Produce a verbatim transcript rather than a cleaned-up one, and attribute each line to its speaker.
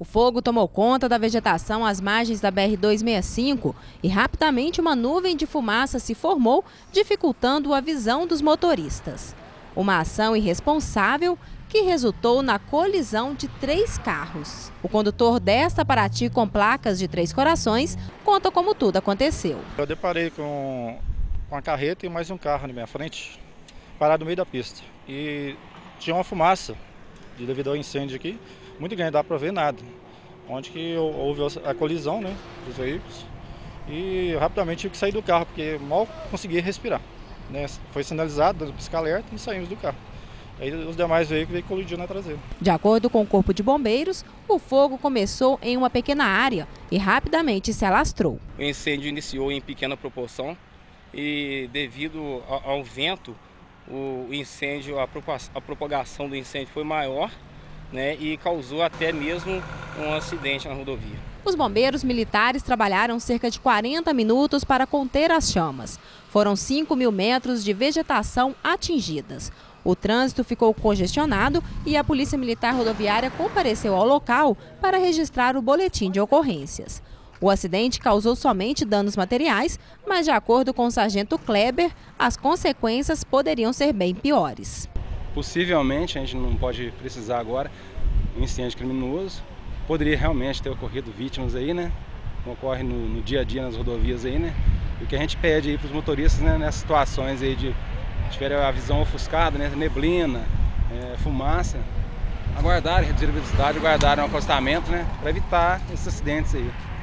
Speaker 1: O fogo tomou conta da vegetação às margens da B R duzentos e sessenta e cinco e rapidamente uma nuvem de fumaça se formou, dificultando a visão dos motoristas. Uma ação irresponsável que resultou na colisão de três carros. O condutor desta Paraty com placas de Três Corações conta como tudo aconteceu.
Speaker 2: Eu deparei com uma carreta e mais um carro na minha frente, parado no meio da pista. E tinha uma fumaça devido ao incêndio aqui, muito grande, não dá para ver nada. Onde que houve a colisão, né, dos veículos. E eu rapidamente tive que sair do carro, porque mal conseguia respirar. Né? Foi sinalizado, dando pisca-alerta e saímos do carro. Aí os demais veículos colidiram na traseira.
Speaker 1: De acordo com o Corpo de Bombeiros, o fogo começou em uma pequena área e rapidamente se alastrou.
Speaker 3: O incêndio iniciou em pequena proporção e devido ao vento, o incêndio, a propagação do incêndio foi maior, né, e causou até mesmo um acidente na rodovia.
Speaker 1: Os bombeiros militares trabalharam cerca de quarenta minutos para conter as chamas. Foram cinco mil metros de vegetação atingidas. O trânsito ficou congestionado e a Polícia Militar Rodoviária compareceu ao local para registrar o boletim de ocorrências. O acidente causou somente danos materiais, mas de acordo com o sargento Kleber, as consequências poderiam ser bem piores.
Speaker 4: Possivelmente, a gente não pode precisar agora, um incêndio criminoso. Poderia realmente ter ocorrido vítimas aí, né? Como ocorre no, no dia a dia nas rodovias aí, né? E o que a gente pede aí para os motoristas, né, nessas situações aí de tiver a visão ofuscada, né, neblina, é, fumaça, aguardarem, reduzir a velocidade, aguardarem o acostamento, né, para evitar esses acidentes aí.